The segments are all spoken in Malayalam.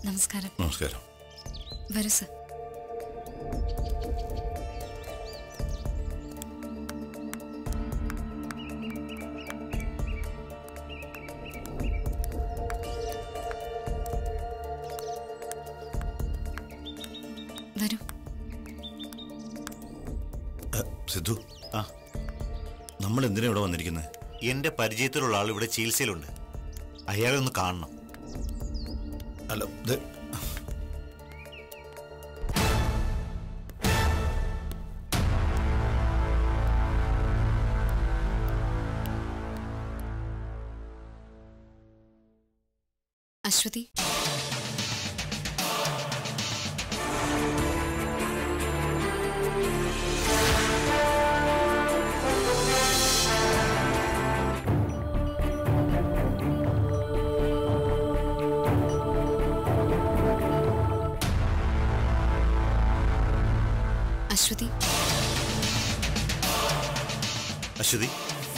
നമസ്കാരം. നമസ്കാരം. വരൂ സർ. വരൂ. സിദ്ധു, നമ്മൾ എന്തിനാ ഇവിടെ വന്നിരിക്കുന്നത്? എന്റെ പരിചയത്തിലുള്ള ആൾ ഇവിടെ ചികിത്സയിലുണ്ട്. അയാളെ ഒന്ന് കാണണം. അല്ല, അശ്വതി, അശ്വതി, അശ്വതി,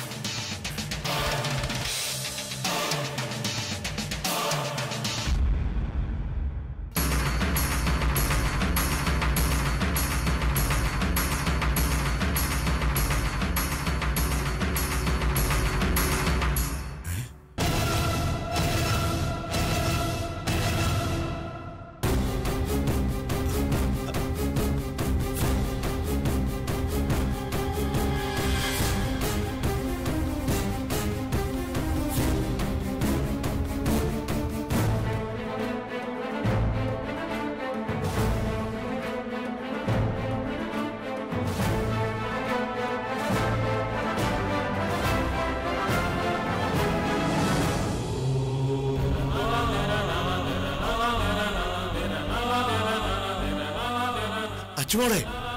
അച്ചുമോളെ,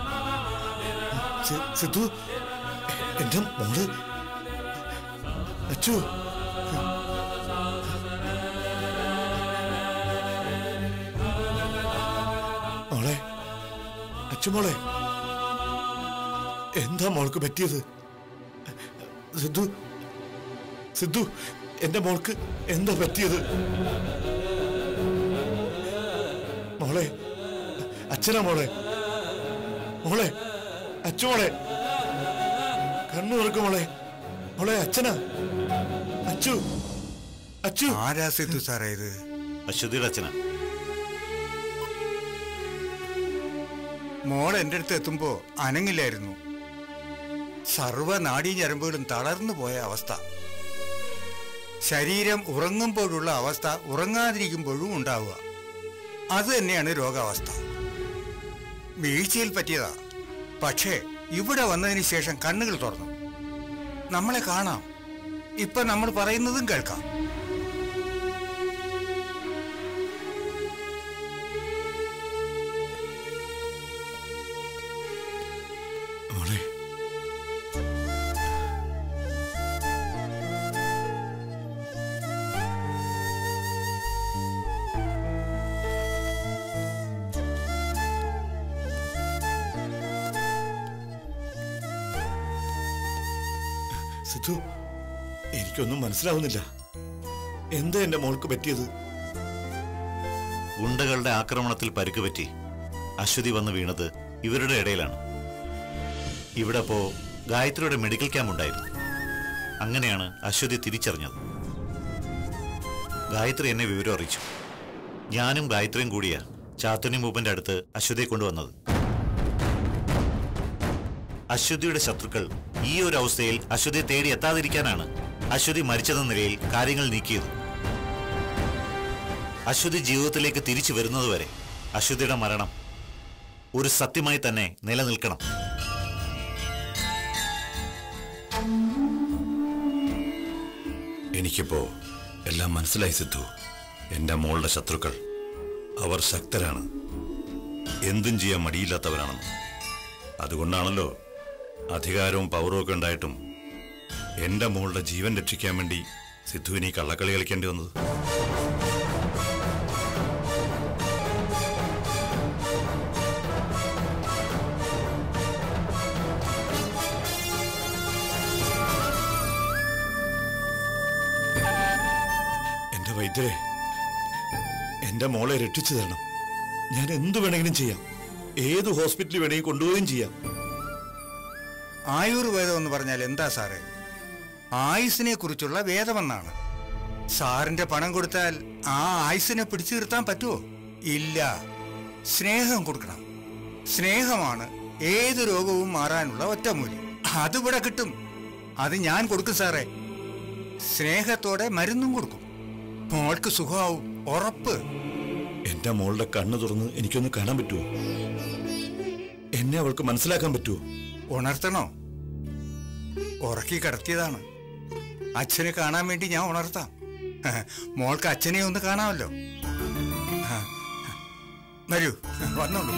സിദ്ധു, എന്റെ മോള് അച്ചു. മോളെ, അച്ചുമോളെ, എന്താ മോൾക്ക് പറ്റിയത്? സിദ്ധു, സിദ്ധു, എന്റെ മോൾക്ക് എന്താ പറ്റിയത്? മോളെ, അച്ഛനാ മോളെ, മോളെ, അച്ചുമോളെ, കണ്ണു തുറക്കും മോളെ, മോളെ, അച്ഛനാ, അച്ചു, അച്ചു. ആരാ സിദ്ധു സാറേ ഇത്? അശ്വതിയുടെ അച്ഛനാ. മോൾ എൻ്റെ അടുത്ത് എത്തുമ്പോ അനങ്ങില്ലായിരുന്നു. സർവ നാഡീഞരമ്പുകളും തളർന്നു പോയ അവസ്ഥ. ശരീരം ഉറങ്ങുമ്പോഴുള്ള അവസ്ഥ ഉറങ്ങാതിരിക്കുമ്പോഴും ഉണ്ടാവുക. അത് തന്നെയാണ് രോഗാവസ്ഥ. വീഴ്ചയിൽ പറ്റിയതാ. പക്ഷേ ഇവിടെ വന്നതിന് ശേഷം കണ്ണുകൾ തുറന്നു. നമ്മളെ കാണാം. ഇപ്പൊ നമ്മൾ പറയുന്നതും കേൾക്കാം. മോളെ, സിദ്ധു, എനിക്കൊന്നും മനസ്സിലാവുന്നില്ല. എന്താ എന്റെ മോൾക്ക് പറ്റിയത്? ഗുണ്ടകളുടെ ആക്രമണത്തിൽ പരിക്കുപറ്റി അശ്വതി വന്ന് വീണത് ഇവരുടെ ഇടയിലാണ്. ഇവിടെ ഇപ്പോ ഗായത്രിയുടെ മെഡിക്കൽ ക്യാമ്പ് ഉണ്ടായിരുന്നു. അങ്ങനെയാണ് അശ്വതി തിരിച്ചറിഞ്ഞത്. ഗായത്രി എന്നെ വിവരം അറിയിച്ചു. ഞാനും ഗായത്രിയും കൂടിയാ ചാത്തുണ്ണി മൂപ്പന്റെ അടുത്ത് അശ്വതിയെ കൊണ്ടുവന്നത്. അശ്വതിയുടെ ശത്രുക്കൾ ഈ ഒരു അവസ്ഥയിൽ അശ്വതിയെ തേടി എത്താതിരിക്കാനാണ് അശ്വതി മരിച്ചെന്ന നിലയിൽ കാര്യങ്ങൾ നീക്കിയത്. അശ്വതി ജീവിതത്തിലേക്ക് തിരിച്ചു വരുന്നതുവരെ അശ്വതിയുടെ മരണം ഒരു സത്യമായി തന്നെ നിലനിൽക്കണം. എനിക്കിപ്പോ എല്ലാം മനസ്സിലായി സിദ്ധു. എന്റെ മോളുടെ ശത്രുക്കൾ അവർ ശക്തരാണ്, എന്തും ചെയ്യാൻ മടിയില്ലാത്തവരാണെന്ന്. അതുകൊണ്ടാണല്ലോ അധികാരവും പവറും ഒക്കെ ഉണ്ടായിട്ടും എന്റെ മോളുടെ ജീവൻ രക്ഷിക്കാൻ വേണ്ടി സിദ്ധുവിനെ കള്ളക്കളി കളിക്കേണ്ടി വന്നത്. എന്റെ വൈദ്യരെ, എന്റെ മോളെ രക്ഷിച്ചു തരണം. ഞാൻ എന്തു വേണമെങ്കിലും ചെയ്യാം. ഏത് ഹോസ്പിറ്റലിൽ വേണമെങ്കിൽ കൊണ്ടുപോവുകയും ചെയ്യാം. ആയുർവേദം എന്ന് പറഞ്ഞാൽ എന്താ സാറേ? ആയുസിനെ കുറിച്ചുള്ള വേദമെന്നാണ്. സാറിന്റെ പണം കൊടുത്താൽ ആ ആയുസിനെ പിടിച്ചു നിർത്താൻ പറ്റുമോ? ഇല്ല. സ്നേഹം കൊടുക്കണം. സ്നേഹമാണ് ഏത് രോഗവും മാറാനുള്ള ഒറ്റമൂലി. അതിവിടെ കിട്ടും. അത് ഞാൻ കൊടുക്കും സാറേ. സ്നേഹത്തോടെ മരുന്നും കൊടുക്കും. മോൾക്ക് സുഖമാവും, ഉറപ്പ്. എന്റെ മോളുടെ കണ്ണു തുറന്ന് എനിക്കൊന്ന് കാണാൻ പറ്റുമോ? എന്നെ അവൾക്ക് മനസ്സിലാക്കാൻ പറ്റുമോ? ഉണർത്തണോ? ഉറക്കി കിടത്തിയതാണ്. അച്ഛനെ കാണാൻ വേണ്ടി ഞാൻ ഉണർത്താം. മോൾക്ക് അച്ഛനെ ഒന്ന് കാണാമല്ലോ. വരൂ, വന്നോളൂ.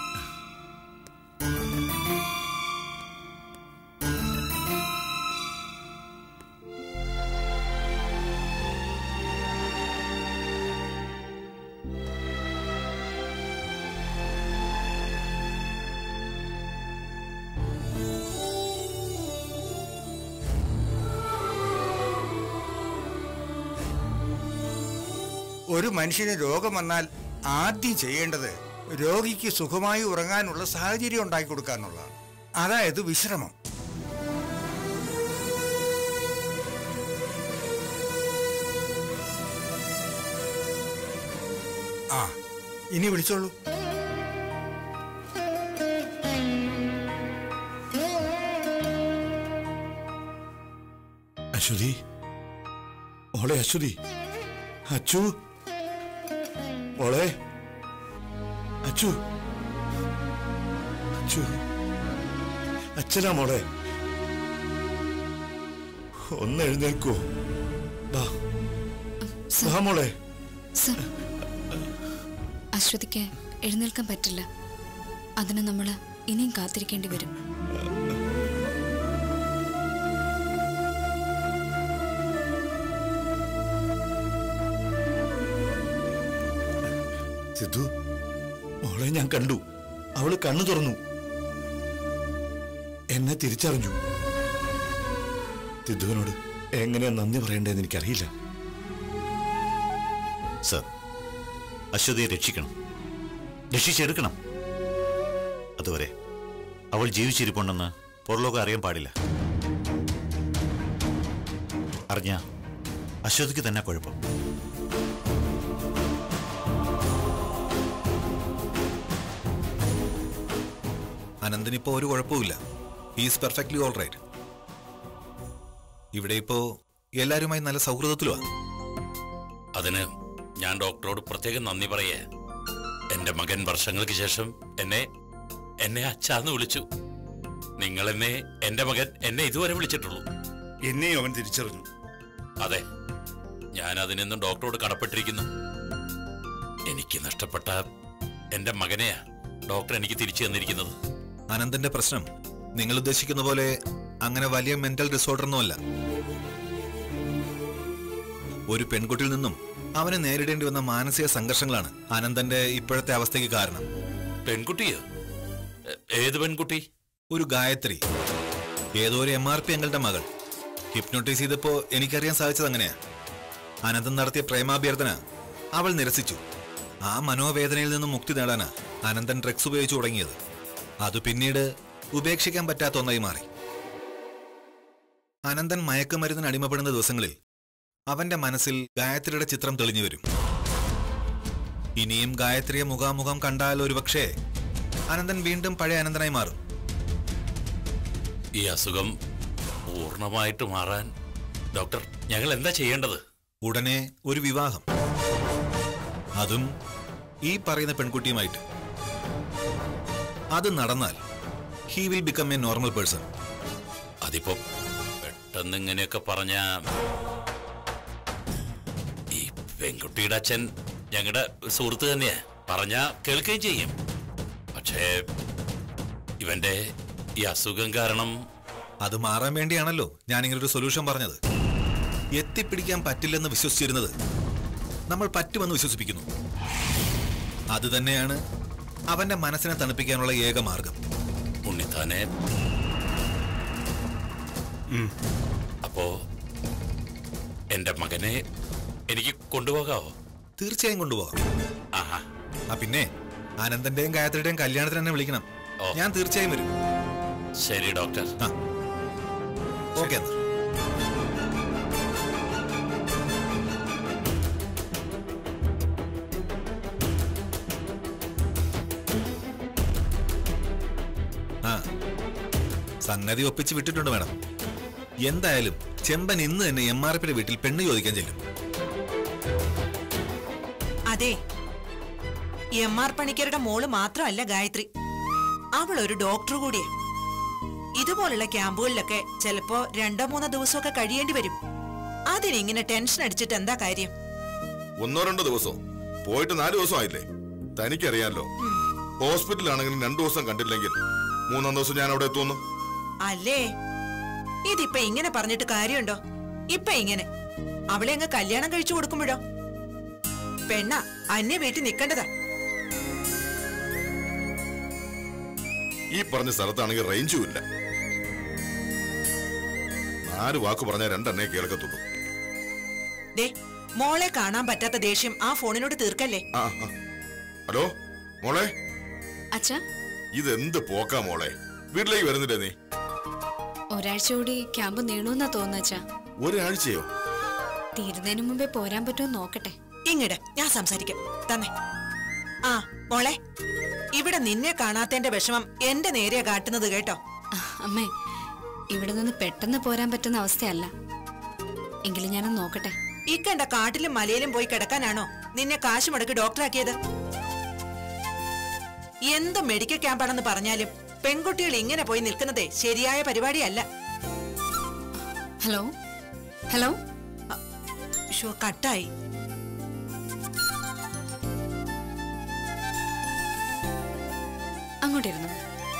ഒരു മനുഷ്യന് രോഗം വന്നാൽ ആദ്യം ചെയ്യേണ്ടത് രോഗിക്ക് സുഖമായി ഉറങ്ങാനുള്ള സാഹചര്യം ഉണ്ടാക്കി കൊടുക്കുക എന്നുള്ളതാണ്. അതായത് വിശ്രമം. ആ, ഇനി വിളിച്ചോളൂ. അശ്വതി, മോളെ അശ്വതി. അച്ചു, മോളെ അച്ചു. അച്ചു, അച്ഛനാ മോളെ. ഒന്ന് എഴുന്നേൽക്കോ? വാ മോളെ. സർ, അശ്വതിക്ക് എഴുന്നേൽക്കാൻ പറ്റില്ല. അതിന് നമ്മൾ ഇനിയും കാത്തിരിക്കേണ്ടി വരും. സിദ്ധു, മോളെ ഞാൻ കണ്ടു. അവള് കണ്ണു തുറന്നു, എന്നെ തിരിച്ചറിഞ്ഞു. സിദ്ധുവിനോട് എങ്ങനെയാ നന്ദി പറയേണ്ടതെന്ന് എനിക്കറിയില്ല. സർ, അശ്വതിയെ രക്ഷിക്കണം, രക്ഷിച്ചെടുക്കണം. അതുവരെ അവൾ ജീവിച്ചിരിപ്പുണ്ടെന്ന് പുറലോകം അറിയാൻ പാടില്ല. അറിഞ്ഞ അശ്വതിക്ക് തന്നെ കുഴപ്പം. അനന്തനിപ്പോ ഒരു കുഴപ്പമില്ല. He's perfectly all right. ഇവിടെ ഇപ്പോ എല്ലാരുമായി നല്ല സൗഹൃദത്തിലുമാണ്. അതിന് ഞാൻ ഡോക്ടറോട് പ്രത്യേകം നന്ദി പറയേ. എന്റെ മകൻ വർഷങ്ങൾക്ക് ശേഷം എന്നെ അച്ഛാന്ന് വിളിച്ചു. നിങ്ങൾ എന്റെ മകൻ എന്നെ ഇതുവരെ വിളിച്ചിട്ടുള്ളൂ. എന്നെയും അവൻ തിരിച്ചറിഞ്ഞു. അതെ, ഞാൻ അതിനെന്നും ഡോക്ടറോട് കടപ്പെട്ടിരിക്കുന്നു. എനിക്ക് നഷ്ടപ്പെട്ട എന്റെ മകനെയാ ഡോക്ടർ എനിക്ക് തിരിച്ചു തന്നിരിക്കുന്നത്. അനന്തന്റെ പ്രശ്നം നിങ്ങൾ ഉദ്ദേശിക്കുന്ന പോലെ അങ്ങനെ വലിയ മെന്റൽ ഡിസോർഡർ ഒന്നുമല്ല. ഒരു പെൺകുട്ടിയിൽ നിന്നും അവന് നേരിടേണ്ടി വന്ന മാനസിക സംഘർഷങ്ങളാണ് അനന്തന്റെ ഇപ്പോഴത്തെ അവസ്ഥയ്ക്ക് കാരണം. പെൺകുട്ടിയോ? ഏത് പെൺകുട്ടി? ഒരു ഗായത്രി, ഏതോ ഒരു MRP അങ്കിളുടെ മകൾ. ഹിപ്നോട്ടൈസ് ചെയ്തപ്പോ എനിക്കറിയാൻ സാധിച്ചത് അങ്ങനെയാ. അനന്തൻ നടത്തിയ പ്രേമാഭ്യർത്ഥന അവൾ നിരസിച്ചു. ആ മനോവേദനയിൽ നിന്നും മുക്തി നേടാനാ അനന്തൻ ഡ്രഗ്സ് ഉപയോഗിച്ചു തുടങ്ങിയത്. അത് പിന്നീട് ഉപേക്ഷിക്കാൻ പറ്റാത്ത ഒന്നായി മാറി. അനന്തൻ മയക്കുമരുന്നിന് അടിമപ്പെടുന്ന ദിവസങ്ങളിൽ അവന്റെ മനസ്സിൽ ഗായത്രിയുടെ ചിത്രം തെളിഞ്ഞു വരും. ഇനിയും ഗായത്രിയെ മുഖാമുഖം കണ്ടാൽ ഒരുപക്ഷേ അനന്തൻ വീണ്ടും പഴയ അനന്തനായി മാറും. ഈ അസുഖം പൂർണ്ണമായിട്ട് മാറാൻ ഡോക്ടർ ഞങ്ങൾ എന്താ ചെയ്യേണ്ടത്? ഉടനെ ഒരു വിവാഹം, അതും ഈ പറയുന്ന പെൺകുട്ടിയുമായിട്ട്. അത് നടന്നാൽ he will become a normal person. അതിപ്പോ പെട്ടെന്ന് ഇങ്ങനെയൊക്കെ പറഞ്ഞ ഈ പെൺകുട്ടിയുടെ അച്ഛൻ ഞങ്ങളുടെ സുഹൃത്ത് തന്നെയാ. പറഞ്ഞ കേൾക്കുകയും ചെയ്യും. പക്ഷേ ഇവന്റെ ഈ അസുഖം കാരണം അത് മാറാൻ വേണ്ടിയാണല്ലോ ഞാനിങ്ങനൊരു സൊല്യൂഷൻ പറഞ്ഞത്. എത്തിപ്പിടിക്കാൻ പറ്റില്ലെന്ന് വിശ്വസിച്ചിരുന്നത് നമ്മൾ പറ്റുമെന്ന് വിശ്വസിപ്പിക്കുന്നു. അത് തന്നെയാണ് അവന്റെ മനസ്സിനെ തണുപ്പിക്കാനുള്ള ഏക മാർഗം. ഉണ്ണിത്താനെ, അപ്പോ എന്റെ മകനെ എനിക്ക് കൊണ്ടുപോകാവോ? തീർച്ചയായും കൊണ്ടുപോകാം. ആഹാ. പിന്നെ അനന്തന്റെയും ഗായത്രിയുടെയും കല്യാണത്തിന് തന്നെ വിളിക്കണം. ഞാൻ തീർച്ചയായും വരും. ശരി ഡോക്ടർ. ഓക്കെ എന്നാ. സംഗതി ഒപ്പിച്ച് വിട്ടിട്ടുണ്ട് മേഡം. എന്തായാലും ചെമ്പൻ ഇന്ന് തന്നെ MRPയുടെ വീട്ടിൽ പെണ്ണ് ചോദിക്കാൻ ചെല്ലും. അതെ, MR പണിക്കരുടെ മോള് മാത്രമല്ല ഗായത്രി, അവൾ ഒരു ഡോക്ടർ കൂടിയാ. ഇതുപോലുള്ള ക്യാമ്പുകളിലൊക്കെ ചിലപ്പോ 2-3 ദിവസമൊക്കെ കഴിയേണ്ടി വരും. അതിനിങ്ങനെ ടെൻഷൻ അടിച്ചിട്ട് എന്താ കാര്യം? 1-2 ദിവസം പോയിട്ട് 4 ദിവസം ആയില്ലേ? തനിക്കറിയാലോ, ഹോസ്പിറ്റലാണെങ്കിലും 2 ദിവസം കണ്ടില്ലെങ്കിൽ 3-ാം ദിവസം ഞാൻ അവിടെ എത്തുന്നു. അല്ലേ, ഇതിപ്പോ ഇങ്ങനെ പറഞ്ഞിട്ട് കാര്യമുണ്ടോ? ഇപ്പൊ ഇങ്ങനെ അവളെ അങ്ങ് കല്യാണം കഴിച്ചു കൊടുക്കുമ്പോഴോ? പെണ്ണ അന്യ വീട്ടിൽ നിൽക്കേണ്ടതാ. ഈ പറഞ്ഞ സ്ഥലത്താണെങ്കിൽ റേഞ്ചും ഇല്ല. 4 വാക്ക് പറഞ്ഞാൽ 2 എണ്ണേ കേൾക്കത്തുള്ളൂ. ദേ, മോളെ കാണാൻ പറ്റാത്ത ദേഷ്യം ആ ഫോണിനോട് തീർക്കല്ലേ. ഹലോ മോളെ. അച്ഛാ, ഇതെന്ത് പോക്കാ മോളെ? വീട്ടിലേക്ക് വരുന്നില്ലേ നീ? ഒരാഴ്ച കൂടി ക്യാമ്പ് നീളൂന്നാ തോന്നുന്നച്ചാ. ഒരാഴ്ചയോ? തീരുന്നതിന് മുമ്പേ പോരാൻ പറ്റുമോ നോക്കട്ടെ. ഇങ്ങട് ഞാൻ സംസാരിക്കാം തന്നെ. ആ മോളെ, ഇവിടെ നിന്നെ കാണാത്തതിന്റെ വിഷമം എന്റെ നേരെ കാട്ടുന്നത് കേട്ടോ. അമ്മേ, ഇവിടെ നിന്ന് പെട്ടെന്ന് പോരാൻ പറ്റുന്ന അവസ്ഥയല്ല. എങ്കിലും ഞാനൊന്ന് നോക്കട്ടെ. ഈ കണ്ട കാട്ടിലും മലയിലും പോയി കിടക്കാനാണോ നിന്നെ കാശ് മുടക്കി ഡോക്ടറാക്കിയത്? എന്ത് മെഡിക്കൽ ക്യാമ്പാണെന്ന് പറഞ്ഞാലും പെൺകുട്ടികൾ ഇങ്ങനെ പോയി നിൽക്കുന്നതേ ശരിയായ പരിപാടിയല്ല. Hello hello. കട്ടായി. അങ്ങോട്ടിരുന്നു.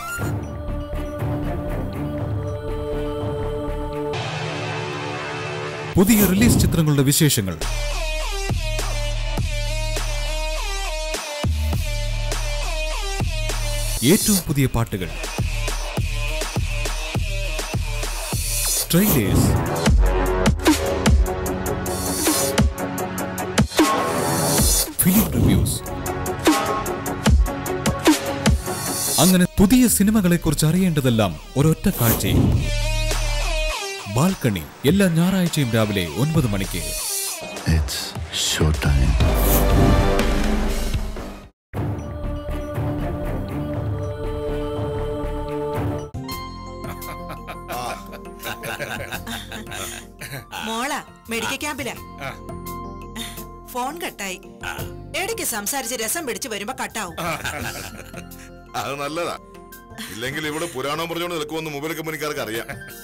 പുതിയ റിലീസ് ചിത്രങ്ങളുടെ വിശേഷങ്ങൾ, ഏറ്റവും പുതിയ പാട്ടുകൾ, ട്രെയിലേഴ്സ്, ഫിലിം റിവ്യൂസ്, അങ്ങനെ പുതിയ സിനിമകളെക്കുറിച്ച് അറിയേണ്ടതെല്ലാം ഒരൊറ്റ കാഴ്ചയിൽ. ബാൽക്കണി എല്ലാ ഞായറാഴ്ചയും രാവിലെ 9 മണിക്ക്. മോളാ മെഡിക്കൽ ക്യാമ്പിലാ. ഫോൺ കട്ടായി. ഇടയ്ക്ക് സംസാരിച്ച് രസം പിടിച്ചു വരുമ്പോ കട്ടാവും. അത് നല്ലതാ. ഇല്ലെങ്കിൽ ഇവിടെ പുരാണം പറഞ്ഞോണ്ട് നിൽക്കുമെന്ന് മൊബൈൽ കമ്പനിക്കാർക്ക് അറിയാം.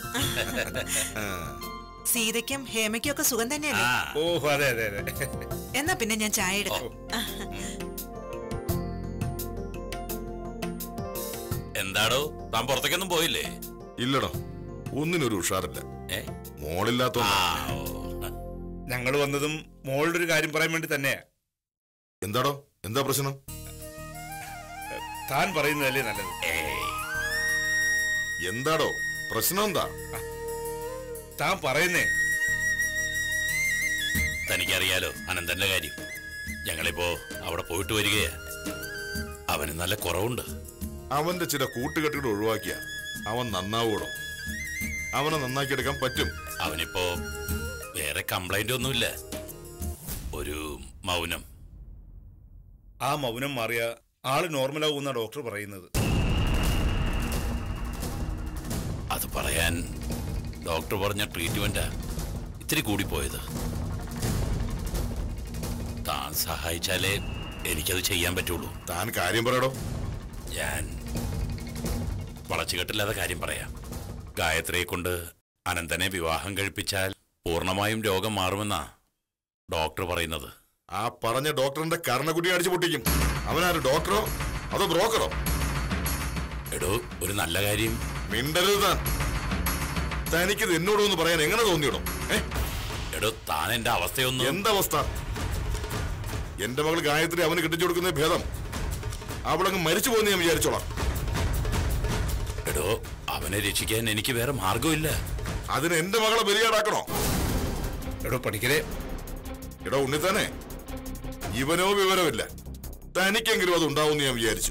സീതയ്ക്കും ഹേമയ്ക്കും ഒക്കെ സുഖം തന്നെയല്ലേ? ഓഹോ, അതെ അതെ അതെ. എന്നാ പിന്നെ ഞാൻ ചായ എടുക്കാം. എന്താടോ, താൻ പുറത്തേക്കൊന്നും പോയില്ലേ? ഇല്ലടോ, ഒന്നിനൊരു ഉഷാറില്ല. മോളില്ലാത്ത ഞങ്ങൾ വന്നതും മോളുടെ ഒരു കാര്യം പറയാൻ വേണ്ടി തന്നെയാ. എന്താടോ, എന്താ പ്രശ്നം? താൻ പറയുന്നതല്ലേ നല്ലത്. എന്താടോ പ്രശ്നം? എന്താ താൻ പറയുന്നേ? തനിക്കറിയാലോ അനന്തന്റെ കാര്യം. ഞങ്ങളിപ്പോ അവിടെ പോയിട്ട് വരികയാ. അവന് നല്ല കുറവുണ്ട്. അവന്റെ ചില കൂട്ടുകെട്ടുകൾ ഒഴിവാക്കിയ അവൻ നന്നാവൂടോ. അവനെ നന്നാക്കിയെടുക്കാൻ പറ്റും. അവനിപ്പോ വേറെ കംപ്ലൈന്റ് ഒന്നുമില്ല. ഒരു മൗനം. ആ മൗനം മാറിയ ആള് നോർമലാവുന്ന ഡോക്ടർ പറയുന്നത്. അത് പറയാൻ ഡോക്ടർ പറഞ്ഞ ട്രീറ്റ്മെന്റാ ഇത്തിരി കൂടിപ്പോയത്. താൻ സഹായിച്ചാലേ എനിക്കത് ചെയ്യാൻ പറ്റുള്ളൂ. താൻ കാര്യം പറയടോ. ഞാൻ വളച്ചുകെട്ടില്ലാതെ കാര്യം പറയാം. ഗായത്രിയെ കൊണ്ട് അനന്തനെ വിവാഹം കഴിപ്പിച്ചാൽ പൂർണ്ണമായും രോഗം മാറുമെന്നാ ഡോക്ടർ പറയുന്നത്. ആ പറഞ്ഞ ഡോക്ടറിന്റെ കർണക്കുട്ടി അടിച്ചു പൊട്ടിക്കും. അവനാര്, ഡോക്ടറോ അതോ ബ്രോക്കറോ? എടോ, ഒരു നല്ല കാര്യം. മിണ്ടരുത് താൻ. തനിക്കിത് എന്നോടൊന്ന് പറയാൻ എങ്ങനെ തോന്നിയിടോ? എടോ, താൻ എന്റെ അവസ്ഥയൊന്നും. എന്തവസ്ഥ? എന്റെ മകൾ ഗായത്രി അവന് കെട്ടിച്ചു കൊടുക്കുന്ന ഭേദം അവളങ്ങ് മരിച്ചു പോകുന്ന ഞാൻ വിചാരിച്ചോളാം. എടോ, അവനെ രക്ഷിക്കാൻ എനിക്ക് വേറെ മാർഗമില്ല. അതിന് എന്റെ മകളെ ബലിയാടാക്കണോ? എടോ പണിക്കരെ. എടോ ഉണ്ണിത്താനെ, ഇവനോ വിവരമില്ല. തനിക്കെങ്കിലും അത് ഉണ്ടാവും ഞാൻ വിചാരിച്ചു.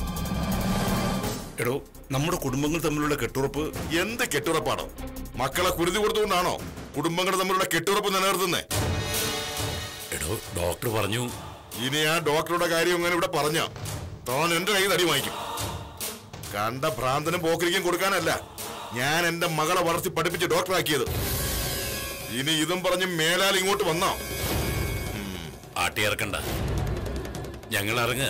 എടോ, നമ്മുടെ കുടുംബങ്ങൾ തമ്മിലുള്ള കെട്ടുറപ്പ് എന്ത് കെട്ടുറപ്പാണോ? മക്കളെ കുരുതി കൊടുത്തുകൊണ്ടാണോ കുടുംബങ്ങൾ തമ്മിലുള്ള കെട്ടുറപ്പ് നിലനിർത്തുന്നേ? എടോ, ഡോക്ടർ പറഞ്ഞു. ഇനി ആ ഡോക്ടറുടെ കാര്യം അങ്ങനെ ഇവിടെ പറഞ്ഞ താൻ എന്റെ കയ്യിൽ അടി വാങ്ങിക്കും. കണ്ട ഭ്രാന്തനും പോക്കരിക്കും കൊടുക്കാനല്ല ഞാൻ എന്റെ മകളെ വളർത്തി പഠിപ്പിച്ച് ഡോക്ടറാക്കിയത്. ഇനി ഇതും പറഞ്ഞ് മേലാൽ ഇങ്ങോട്ട് വന്നോ? ആട്ടിയിറക്കണ്ട, ഞങ്ങൾ ഇറങ്ങുക.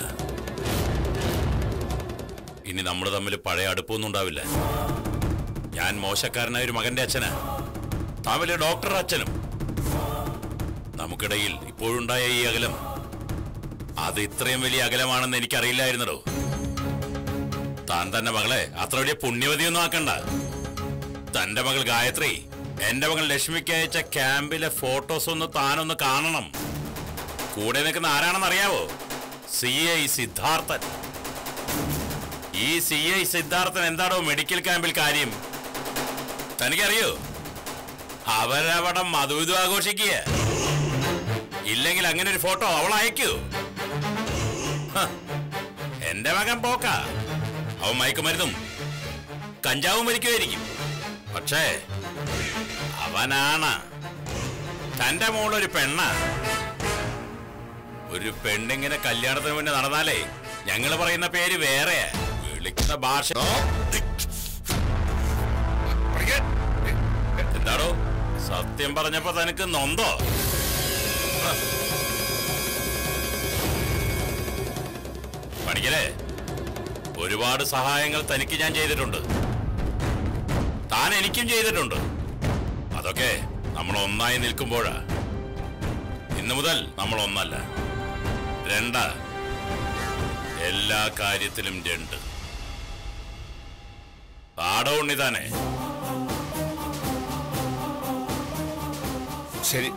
ഇനി നമ്മൾ തമ്മിൽ പഴയ അടുപ്പൊന്നും ഉണ്ടാവില്ല. ഞാൻ മോശക്കാരനായ ഒരു മകന്റെ അച്ഛനാ, താൻ വലിയ ഡോക്ടറുടെ അച്ഛനും. നമുക്കിടയിൽ ഇപ്പോഴുണ്ടായ ഈ അകലം അത് ഇത്രയും വലിയ അകലമാണെന്ന് എനിക്കറിയില്ലായിരുന്നോ. താൻ തന്നെ മകളെ അത്ര വലിയ പുണ്യവതിയൊന്നും ആക്കണ്ട. തന്റെ മകൾ ഗായത്രി എന്റെ മകൾ ലക്ഷ്മിക്ക് അയച്ച ക്യാമ്പിലെ ഫോട്ടോസ് ഒന്ന് താനൊന്ന് കാണണം. കൂടെ നിൽക്കുന്ന ആരാണെന്ന് അറിയാവോ? CI സിദ്ധാർത്ഥൻ. ഈ CI സിദ്ധാർത്ഥൻ എന്താണോ മെഡിക്കൽ ക്യാമ്പിൽ കാര്യം തനിക്കറിയോ? അവരവിടെ മധുവിധു ആഘോഷിക്കുക. ഇല്ലെങ്കിൽ അങ്ങനെ ഒരു ഫോട്ടോ അവൾ അയക്കൂ. എന്റെ മകൻ പോക്ക, അവൻ മയക്കുമരുന്നും കഞ്ചാവും വലിക്കുമായിരിക്കും. പക്ഷേ അവനാണ് തന്റെ മോളൊരു പെണ്ണ. ഒരു പെണ്ണിങ്ങനെ കല്യാണത്തിന് മുന്നേ നടന്നാലേ ഞങ്ങൾ പറയുന്ന പേര് വേറെ, വിളിക്കുന്ന ഭാഷ. എന്താടോ സത്യം പറഞ്ഞപ്പോ തനിക്ക് നൊന്തോ? പണിക്കരെ, ഒരുപാട് സഹായങ്ങൾ തനിക്ക് ഞാൻ ചെയ്തിട്ടുണ്ട്, താൻ എനിക്കും ചെയ്തിട്ടുണ്ട്. അതൊക്കെ നമ്മൾ ഒന്നായി നിൽക്കുമ്പോഴാ. ഇന്നു മുതൽ നമ്മൾ ഒന്നല്ല, രണ്ടാ. എല്ലാ കാര്യത്തിലും രണ്ട്. ആടോ ഉണ്ണിതാനെ. ശരി.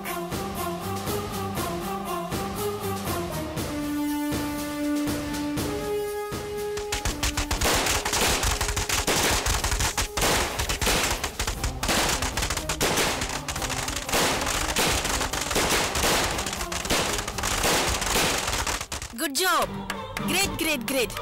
Good job. Great great great.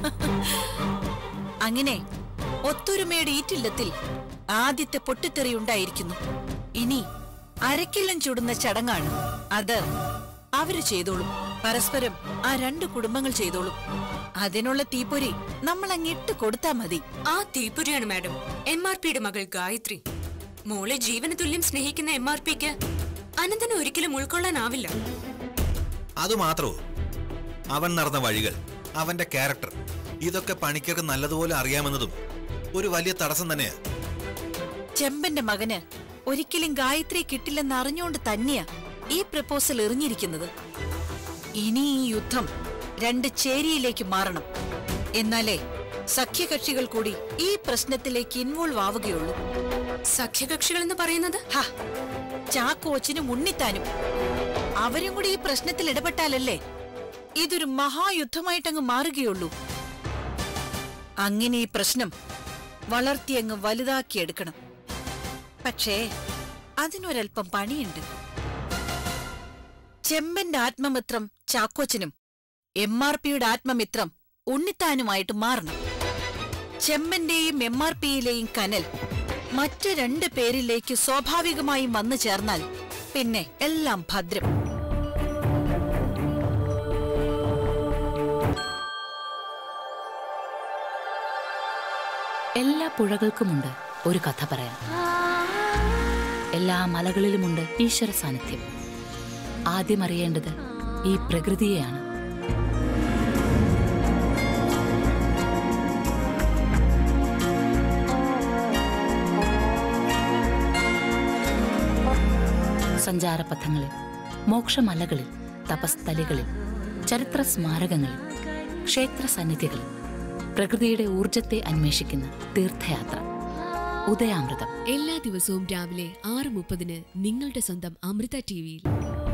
അങ്ങനെ ഒത്തൊരുമയുടെ ഈറ്റില്ലത്തിൽ ആദ്യത്തെ പൊട്ടിത്തെറി ഉണ്ടായിരിക്കുന്നു. ഇനി അരക്കില്ലം ചുടുന്ന ചടങ്ങാണ്. അത് അവര് ചെയ്തോളും. പരസ്പരം ആ രണ്ട് കുടുംബങ്ങൾ ചെയ്തോളും. അതിനുള്ള തീപ്പൊരി നമ്മൾ അങ്ങിട്ട് കൊടുത്താ മതി. ആ തീപ്പൊരിയാണ് മാഡം MRPയുടെ മകൾ ഗായത്രി. മോളെ ജീവന തുല്യം സ്നേഹിക്കുന്ന MRPക്ക് അനന്തനെ ഒരിക്കലും ഉൾക്കൊള്ളാനാവില്ല. അതുമാത്രോ, അവൻ നടന്ന വഴികൾ, അവന്റെ ക്യാരക്ടർ, ഇതൊക്കെ പണിക്കർക്ക് നല്ലതുപോലെ അറിയാമെന്നതും ഒരു വലിയ തടസ്സം തന്നെയാ. ചെമ്പന്റെ മകന് ഒരിക്കലും ഗായത്രി കിട്ടില്ലെന്ന് അറിഞ്ഞുകൊണ്ട് തന്നെയാ ഈ പ്രപ്പോസൽ എറിഞ്ഞിരിക്കുന്നത്. ഇനി ഈ യുദ്ധം രണ്ട് ചേരിയിലേക്ക് മാറണം. എന്നാലേ സഖ്യകക്ഷികൾ കൂടി ഈ പ്രശ്നത്തിലേക്ക് ഇൻവോൾവ് ആവുകയുള്ളൂ. സഖ്യകക്ഷികൾ എന്ന് പറയുന്നത് ചാക്കോച്ചനും ഉണ്ണിത്താനും അവരും കൂടി ഈ പ്രശ്നത്തിൽ ഇടപെട്ടാലല്ലേ ഇതൊരു മഹായുദ്ധമായിട്ടങ്ങ് മാറുകയുള്ളൂ. അങ്ങനെ ഈ പ്രശ്നം വളർത്തിയങ്ങ് വലുതാക്കിയെടുക്കണം. പക്ഷേ അതിനൊരൽപ്പം പണിയുണ്ട്. ചെമ്പന്റെ ആത്മമിത്രം ചാക്കോച്ചനും MRPയുടെ ആത്മമിത്രം ഉണ്ണിത്താനുമായിട്ട് മാറണം. ചെമ്പന്റെയും MRPയിലെയും കനൽ മറ്റു രണ്ട് പേരിലേക്ക് സ്വാഭാവികമായും വന്നു ചേർന്നാൽ പിന്നെ എല്ലാം ഭദ്രം. എല്ലാ പുഴകൾക്കുമുണ്ട് ഒരു കഥ പറയാൻ. എല്ലാ മലകളിലുമുണ്ട് ഈശ്വര സാന്നിധ്യം. ആദ്യം അറിയേണ്ടത് ഈ പ്രകൃതിയെയാണ്. സഞ്ചാരപഥങ്ങളിൽ, മോക്ഷമലകളിൽ, തപസ്ഥലികളിൽ, ചരിത്ര സ്മാരകങ്ങളിൽ, ക്ഷേത്ര സന്നിധികളിൽ പ്രകൃതിയുടെ ഊർജത്തെ അന്വേഷിക്കുന്ന തീർത്ഥയാത്ര. ഉദയാമൃതം എല്ലാ ദിവസവും രാവിലെ 6:30 നിങ്ങളുടെ സ്വന്തം അമൃത ടിവിയിൽ.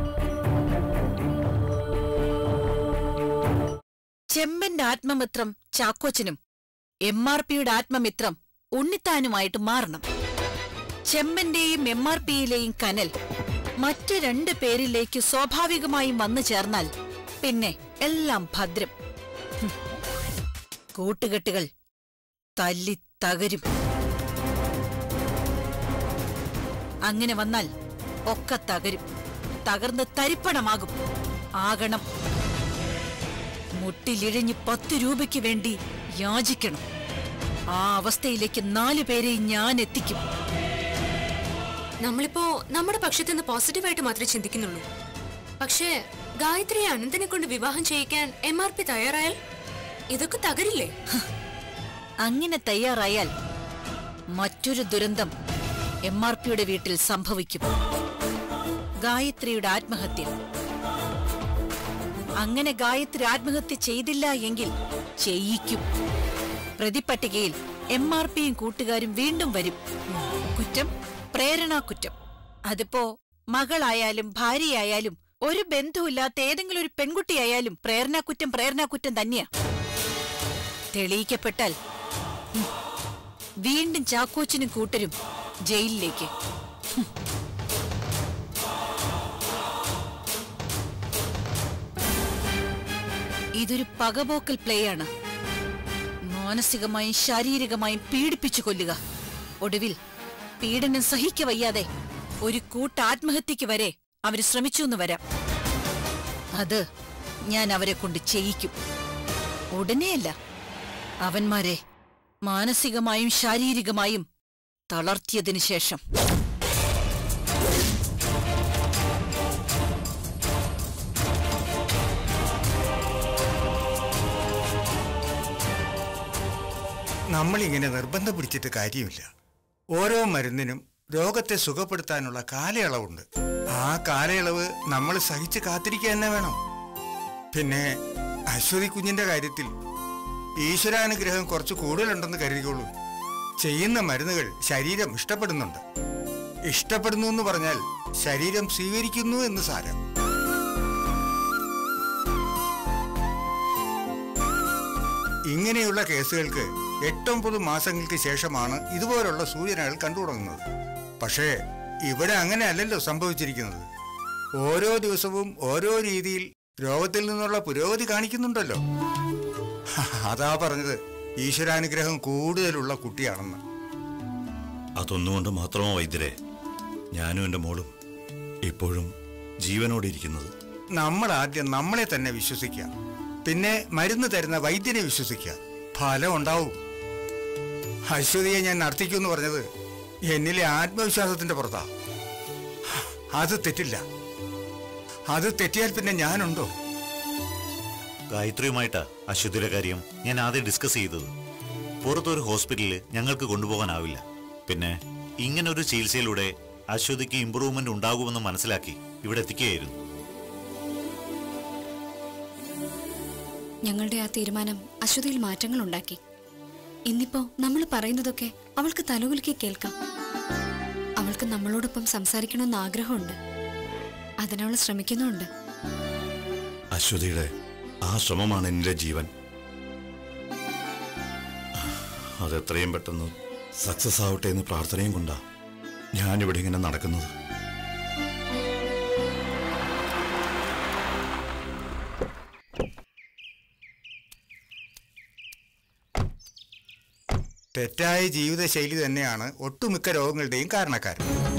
ചെമ്പന്റെ ആത്മമിത്രം ചാക്കോച്ചനും MRPയുടെ ആത്മമിത്രം ഉണ്ണിത്താനുമായിട്ട് മാറണം. ചെമ്പന്റെയും MRPയിലെയും കനൽ മറ്റു 2 പേരിലേക്ക് സ്വാഭാവികമായും വന്നു ചേർന്നാൽ പിന്നെ എല്ലാം ഭദ്രം. കൂട്ടുകെട്ടുകൾ തല്ലി തകരും. അങ്ങനെ വന്നാൽ ഒക്കെ തകരും, തകർന്ന് തരിപ്പണമാകും. ആകണം. മുട്ടിലിഴഞ്ഞ് 10 രൂപയ്ക്ക് വേണ്ടി യാചിക്കണം. ആ അവസ്ഥയിലേക്ക് 4 പേരെ ഞാൻ എത്തിക്കും. നമ്മളിപ്പോ നമ്മുടെ പക്ഷത്തു നിന്ന് പോസിറ്റീവായിട്ട് മാത്രമേ ചിന്തിക്കുന്നുള്ളൂ. പക്ഷേ ഗായത്രിയെ അനന്തനെ കൊണ്ട് വിവാഹം ചെയ്യിക്കാൻ MRP തയ്യാറായാൽ ഇതൊക്കെ തകരില്ലേ? അങ്ങനെ തയ്യാറായാൽ മറ്റൊരു ദുരന്തം MRPയുടെ വീട്ടിൽ സംഭവിക്കും. ഗായത്രിയുടെ ആത്മഹത്യ. അങ്ങനെ ഗായത്രി ആത്മഹത്യ ചെയ്തില്ല എങ്കിൽ ചെയ്യിക്കും. പ്രതിപട്ടികയിൽ MRPയും കൂട്ടുകാരും വീണ്ടും വരും. കുറ്റം പ്രേരണാകുറ്റം. അതിപ്പോ മകളായാലും ഭാര്യയായാലും ഒരു ബന്ധവുമില്ലാത്ത ഏതെങ്കിലും ഒരു പെൺകുട്ടിയായാലും പ്രേരണാകുറ്റം തന്നെയാ. തെളിയിക്കപ്പെട്ടാൽ വീണ്ടും ചാക്കോച്ചിനും കൂട്ടരും ജയിലിലേക്ക്. ഇതൊരു പകപോക്കൽ പ്ലേയാണ്. മാനസികമായും ശാരീരികമായും പീഡിപ്പിച്ചു കൊല്ലുക. ഒടുവിൽ പീഡനം സഹിക്കവയ്യാതെ ഒരു ആത്മഹത്യക്ക് വരെ അവര് ശ്രമിച്ചു എന്ന് വരാം. അത് ഞാൻ അവരെ കൊണ്ട് ചെയ്യിക്കും. ഉടനെയല്ല, അവന്മാരെ മാനസികമായും ശാരീരികമായും തളർത്തിയതിനു ശേഷം. നമ്മളിങ്ങനെ നിർബന്ധം പിടിച്ചിട്ട് കാര്യമില്ല. ഓരോ മരുന്നിനും രോഗത്തെ സുഖപ്പെടുത്താനുള്ള കാലയളവുണ്ട്. ആ കാലയളവ് നമ്മൾ സഹിച്ച് കാത്തിരിക്കുക തന്നെ വേണം. പിന്നെ അശ്വതി കുഞ്ഞിന്റെ കാര്യത്തിൽ ഈശ്വരാനുഗ്രഹം കുറച്ച് കൂടുതലുണ്ടെന്ന് കരുതിക്കോളൂ. ചെയ്യുന്ന മരുന്നുകൾ ശരീരം ഇഷ്ടപ്പെടുന്നുണ്ട്. ഇഷ്ടപ്പെടുന്നു എന്ന് പറഞ്ഞാൽ ശരീരം സ്വീകരിക്കുന്നു എന്ന് സാരം. ഇങ്ങനെയുള്ള കേസുകൾക്ക് 8-9 മാസങ്ങൾക്ക് ശേഷമാണ് ഇതുപോലുള്ള സൂചനകൾ കണ്ടുതുടങ്ങുന്നത്. പക്ഷേ ഇവിടെ അങ്ങനെ അല്ലല്ലോ സംഭവിച്ചിരിക്കുന്നത്. ഓരോ ദിവസവും ഓരോ രീതിയിൽ രോഗത്തിൽ നിന്നുള്ള പുരോഗതി കാണിക്കുന്നുണ്ടല്ലോ. അതാ പറഞ്ഞത് ഈശ്വരാനുഗ്രഹം കൂടുതലുള്ള കുട്ടിയാണെന്ന്. അതൊന്നുകൊണ്ട് മാത്രമോ വൈദ്യരെ ഞാനും എൻ്റെ മോളും ഇപ്പോഴും ജീവനോടെ ഇരിക്കുന്നത്? നമ്മൾ ആദ്യം നമ്മളെ തന്നെ വിശ്വസിക്കാം. പിന്നെ മരുന്ന് തരുന്ന വൈദ്യനെ വിശ്വസിക്കാം. ഫലം ഉണ്ടാവും. അശ്വതിയെ ഞാൻ നടത്തിക്കുമെന്ന് പറഞ്ഞത് എന്നിലെ ആത്മവിശ്വാസത്തിന്റെ പുറത്താ. അത് തെറ്റില്ല. അത് തെറ്റിയാൽ പിന്നെ ഞാനുണ്ടോ? ഗായത്രിയുമായിട്ടാ അശ്വതിയുടെ കാര്യം ഞാൻ ആദ്യം ഡിസ്കസ് ചെയ്തത്. പുറത്തൊരു ഹോസ്പിറ്റലിൽ ഞങ്ങൾക്ക് കൊണ്ടുപോകാനാവില്ല. പിന്നെ ഇങ്ങനൊരു ചികിത്സയിലൂടെ അശ്വതിക്ക് ഇംപ്രൂവ്മെന്റ് ഉണ്ടാകുമെന്ന് മനസ്സിലാക്കി ഇവിടെ എത്തിക്കുകയായിരുന്നു. ഞങ്ങളുടെ ആ തീരുമാനം അശ്വതിയിൽ മാറ്റങ്ങൾ ഉണ്ടാക്കി. ഇന്നിപ്പോ നമ്മൾ പറയുന്നതൊക്കെ അവൾക്ക് തലകുലുക്കി കേൾക്കാം. അവൾക്ക് നമ്മളോടൊപ്പം സംസാരിക്കണമെന്ന് ആഗ്രഹമുണ്ട്. അതിനവൾ ശ്രമിക്കുന്നുണ്ട്. അശ്വതിയുടെ ആ ശ്രമമാണ് എൻ്റെ ജീവൻ. അതെത്രയും പെട്ടെന്ന് സക്സസ് ആവട്ടെ എന്ന് പ്രാർത്ഥനയും കൊണ്ടാ ഞാനിവിടെ ഇങ്ങനെ നടക്കുന്നത്. തെറ്റായ ജീവിതശൈലി തന്നെയാണ് ഒട്ടുമിക്ക രോഗങ്ങളുടെയും കാരണക്കാരൻ.